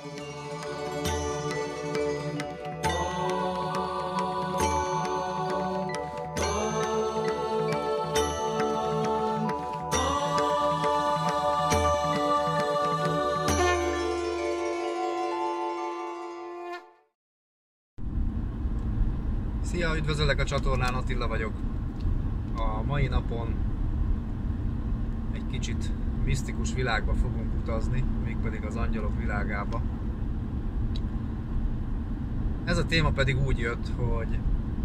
Szia, üdvözöllek a csatornán, Attila vagyok. A mai napon egy kicsit misztikus világba fogunk utazni, mégpedig az angyalok világába. Ez a téma pedig úgy jött, hogy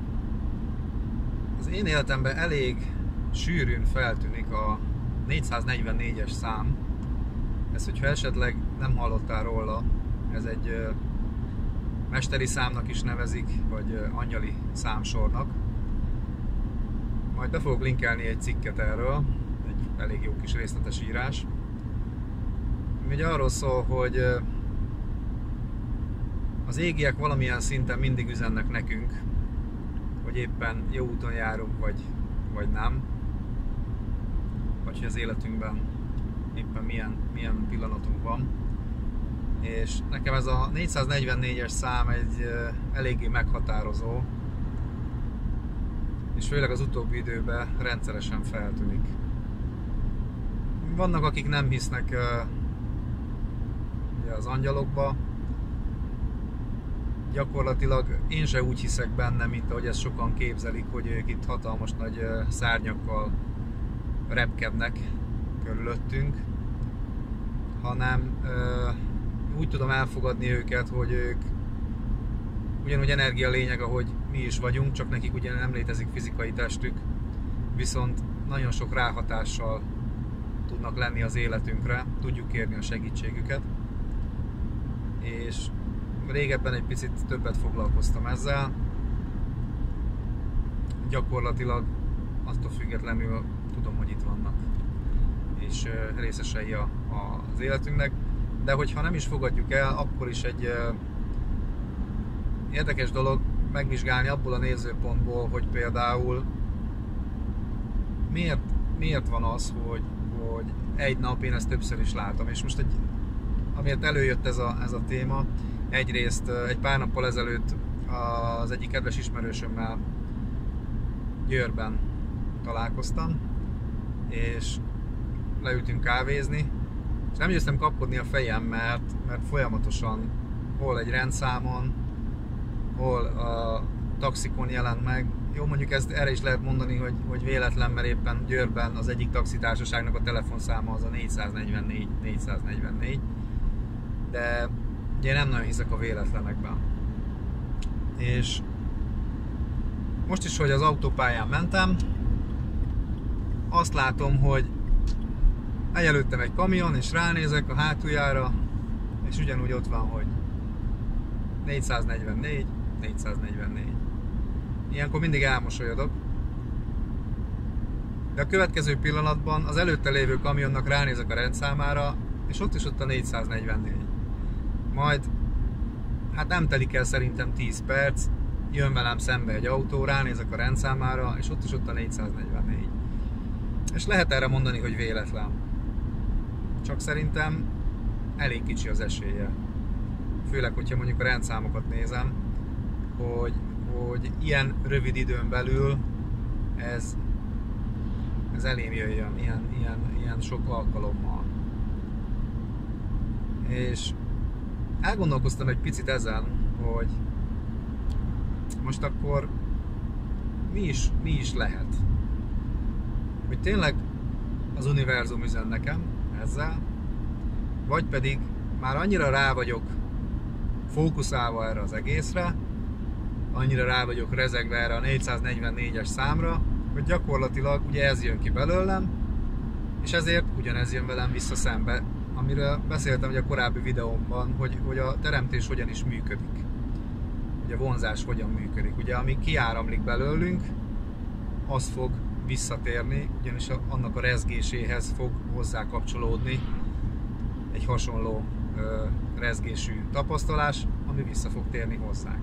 az én életemben elég sűrűn feltűnik a 444-es szám. Ez, hogyha esetleg nem hallottál róla, ez egy mesteri számnak is nevezik, vagy angyali számsornak. Majd be fogok linkelni egy cikket erről, egy elég jó kis részletes írás. Ugye arról szól, hogy az égiek valamilyen szinten mindig üzennek nekünk, hogy éppen jó úton járunk, vagy nem. Vagy hogy az életünkben éppen milyen pillanatunk van. És nekem ez a 444-es szám egy eléggé meghatározó, és főleg az utóbbi időben rendszeresen feltűnik. Vannak, akik nem hisznek ugye az angyalokba. Gyakorlatilag én se úgy hiszek benne, mint ahogy ezt sokan képzelik, hogy ők itt hatalmas nagy szárnyakkal repkednek körülöttünk, hanem úgy tudom elfogadni őket, hogy ők ugyanúgy energia lényeg, ahogy mi is vagyunk, csak nekik ugye nem létezik fizikai testük, viszont nagyon sok ráhatással tudnak lenni az életünkre, tudjuk kérni a segítségüket. És régebben egy picit többet foglalkoztam ezzel, gyakorlatilag attól függetlenül tudom, hogy itt vannak, és részesei az életünknek. De hogyha nem is fogadjuk el, akkor is egy érdekes dolog megvizsgálni abból a nézőpontból, hogy például miért van az, hogy egy nap én ezt többször is látom. És most amiért előjött ez a téma, egyrészt egy pár nappal ezelőtt az egyik kedves ismerősömmel Győrben találkoztam, és leültünk kávézni, és nem győztem kapkodni a fejem, mert folyamatosan hol egy rendszámon, hol a taxikon jelent meg. Jó, mondjuk erre is lehet mondani, hogy véletlen, mert éppen Győrben az egyik taxitársaságnak a telefonszáma az a 444, de ugye nem nagyon hiszek a véletlenekben. És most is, hogy az autópályán mentem, azt látom, hogy előttem egy kamion, és ránézek a hátuljára, és ugyanúgy ott van, hogy 444. Ilyenkor mindig elmosolyodok. De a következő pillanatban az előtte lévő kamionnak ránézek a rendszámára, és ott is ott a 444. Majd, hát nem telik el szerintem 10 perc, jön velem szembe egy autó, ránézek a rendszámára, és ott is ott a 444. És lehet erre mondani, hogy véletlen. Csak szerintem elég kicsi az esélye. Főleg, hogyha mondjuk a rendszámokat nézem, hogy ilyen rövid időn belül ez elém jöjjön, ilyen sok alkalommal. És elgondolkoztam egy picit ezen, hogy most akkor mi is lehet. Hogy tényleg az univerzum üzen nekem ezzel, vagy pedig már annyira rá vagyok fókuszálva erre az egészre, annyira rá vagyok rezegve erre a 444-es számra, hogy gyakorlatilag ugye ez jön ki belőlem, és ezért ugyanez jön velem vissza szembe, amiről beszéltem ugye a korábbi videómban, hogy a teremtés hogyan is működik. Ugye a vonzás hogyan működik. Ugye ami kiáramlik belőlünk, az fog visszatérni, ugyanis annak a rezgéséhez fog hozzá kapcsolódni egy hasonló rezgésű tapasztalás, ami vissza fog térni hozzánk.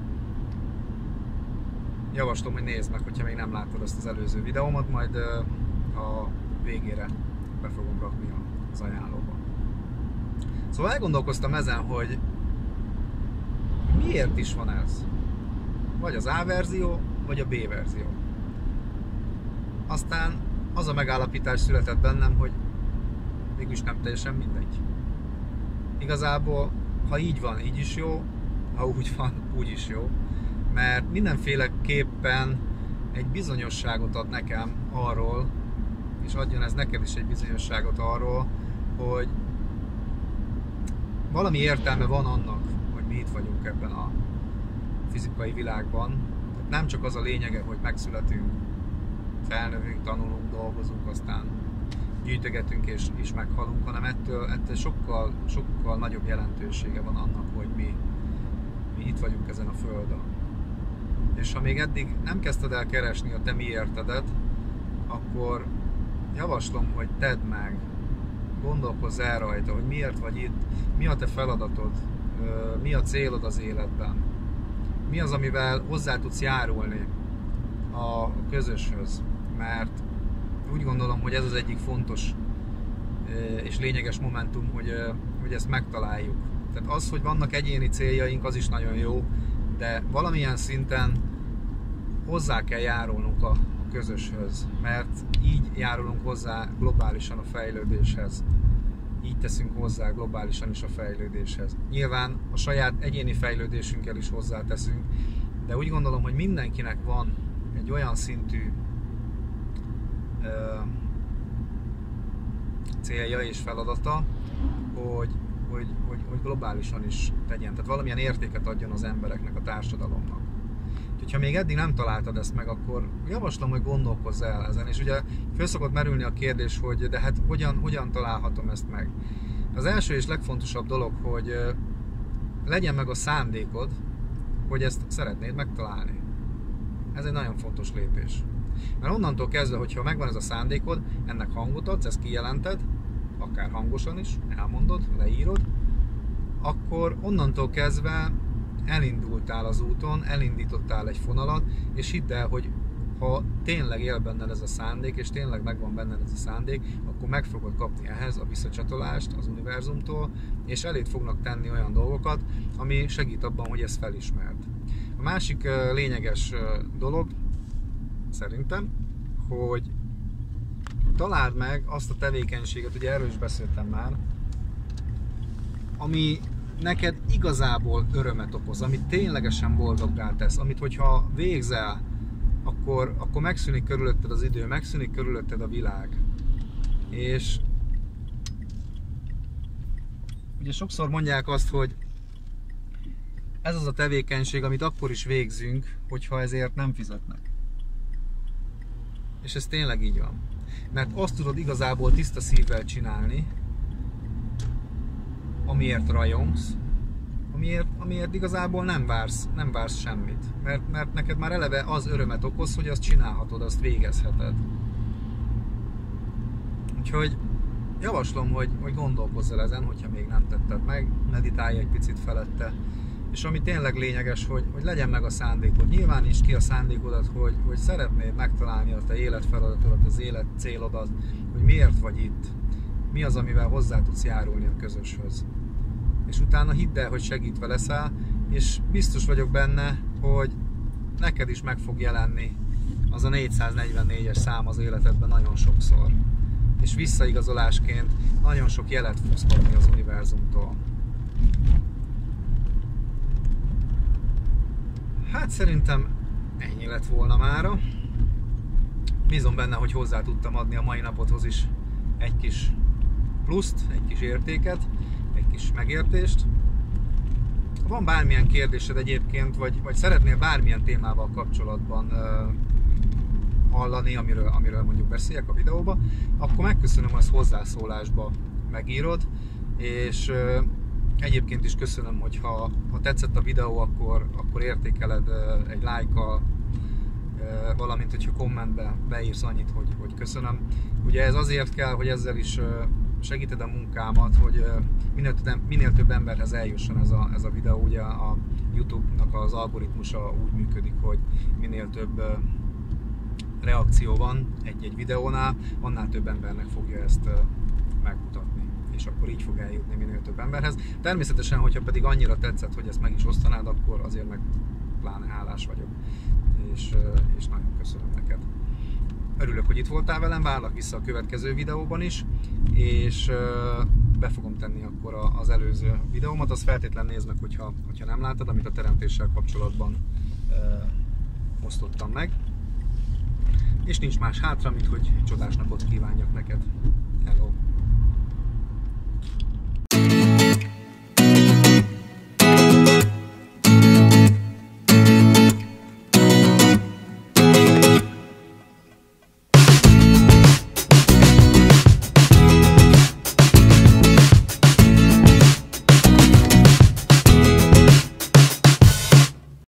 Javaslom, hogy nézd meg, hogyha még nem láttad azt az előző videómat, majd a végére be fogom rakni az ajánlóba. Szóval elgondolkoztam ezen, hogy miért is van ez? Vagy az A verzió, vagy a B verzió. Aztán az a megállapítás született bennem, hogy mégis nem teljesen mindegy. Igazából, ha így van, így is jó, ha úgy van, úgy is jó. Mert mindenféleképpen egy bizonyosságot ad nekem arról, és adjon ez neked is egy bizonyosságot arról, hogy valami értelme van annak, hogy mi itt vagyunk ebben a fizikai világban. Tehát nem csak az a lényege, hogy megszületünk, felnövünk, tanulunk, dolgozunk, aztán gyűjtögetünk és meghalunk, hanem ettől sokkal nagyobb jelentősége van annak, hogy mi itt vagyunk ezen a földön. És ha még eddig nem kezdted el keresni a te miértedet, akkor javaslom, hogy tedd meg, gondolkozz el rajta, hogy miért vagy itt, mi a te feladatod, mi a célod az életben, mi az, amivel hozzá tudsz járulni a közöshöz, mert úgy gondolom, hogy ez az egyik fontos és lényeges momentum, hogy ezt megtaláljuk. Tehát az, hogy vannak egyéni céljaink, az is nagyon jó, de valamilyen szinten hozzá kell járulnunk a közöshöz, mert így járulunk hozzá globálisan a fejlődéshez. Így teszünk hozzá globálisan is a fejlődéshez. Nyilván a saját egyéni fejlődésünkkel is hozzáteszünk, de úgy gondolom, hogy mindenkinek van egy olyan szintű célja és feladata, hogy globálisan is tegyen. Tehát valamilyen értéket adjon az embereknek, a társadalomnak. Úgyhogy ha még eddig nem találtad ezt meg, akkor javaslom, hogy gondolkozz el ezen. És ugye föl szokott merülni a kérdés, hogy de hát hogyan találhatom ezt meg? Az első és legfontosabb dolog, hogy legyen meg a szándékod, hogy ezt szeretnéd megtalálni. Ez egy nagyon fontos lépés. Mert onnantól kezdve, hogyha megvan ez a szándékod, ennek hangot adsz, ezt kijelented, akár hangosan is, elmondod, leírod, akkor onnantól kezdve elindultál az úton, elindítottál egy fonalat, és hidd el, hogy ha tényleg él benned ez a szándék, és tényleg megvan benned ez a szándék, akkor meg fogod kapni ehhez a visszacsatolást az univerzumtól, és eléd fognak tenni olyan dolgokat, ami segít abban, hogy ezt felismerd. A másik lényeges dolog, szerintem, hogy találd meg azt a tevékenységet, ugye erről is beszéltem már, ami neked igazából örömet okoz, amit ténylegesen boldoggá tesz, amit hogyha végzel, akkor megszűnik körülötted az idő, megszűnik körülötted a világ. És ugye sokszor mondják azt, hogy ez az a tevékenység, amit akkor is végzünk, hogyha ezért nem fizetnek. És ez tényleg így van. Mert azt tudod igazából tiszta szívvel csinálni, amiért rajongsz, amiért igazából nem vársz semmit. Mert neked már eleve az örömet okoz, hogy azt csinálhatod, azt végezheted. Úgyhogy javaslom, hogy gondolkozz el ezen, hogyha még nem tetted meg, meditálj egy picit felette. És ami tényleg lényeges, hogy legyen meg a szándékod. Nyilvánítsd ki a szándékodat, hogy szeretnéd megtalálni a te életfeladatodat, az élet célodat, hogy miért vagy itt, mi az, amivel hozzá tudsz járulni a közöshöz. És utána hidd el, hogy segítve leszel, és biztos vagyok benne, hogy neked is meg fog jelenni az a 444-es szám az életedben nagyon sokszor. És visszaigazolásként nagyon sok jelet fogsz kapni az univerzumtól. Hát szerintem ennyi lett volna mára. Bízom benne, hogy hozzá tudtam adni a mai napodhoz is egy kis pluszt, egy kis értéket, egy kis megértést. Ha van bármilyen kérdésed egyébként, vagy szeretnél bármilyen témával kapcsolatban hallani, amiről mondjuk beszéljek a videóba, akkor megköszönöm, hogy ezt hozzászólásba megírod, és egyébként is köszönöm, hogy ha tetszett a videó, akkor értékeled egy lájkkal, valamint, hogyha kommentbe beírsz annyit, hogy köszönöm. Ugye ez azért kell, hogy ezzel is segíted a munkámat, hogy minél több emberhez eljusson ez a videó. Ugye a YouTube-nak az algoritmusa úgy működik, hogy minél több reakció van egy videónál, annál több embernek fogja ezt megmutatni. és akkor így fog eljutni minél több emberhez. Természetesen, hogyha pedig annyira tetszett, hogy ezt meg is osztanád, akkor azért meg pláne hálás vagyok, és nagyon köszönöm neked. Örülök, hogy itt voltál velem, várlak vissza a következő videóban is, és be fogom tenni akkor az előző videómat, azt feltétlenül nézd meg, hogyha nem láttad, amit a teremtéssel kapcsolatban osztottam meg. És nincs más hátra, mint hogy csodás napot kívánjak neked. Hello!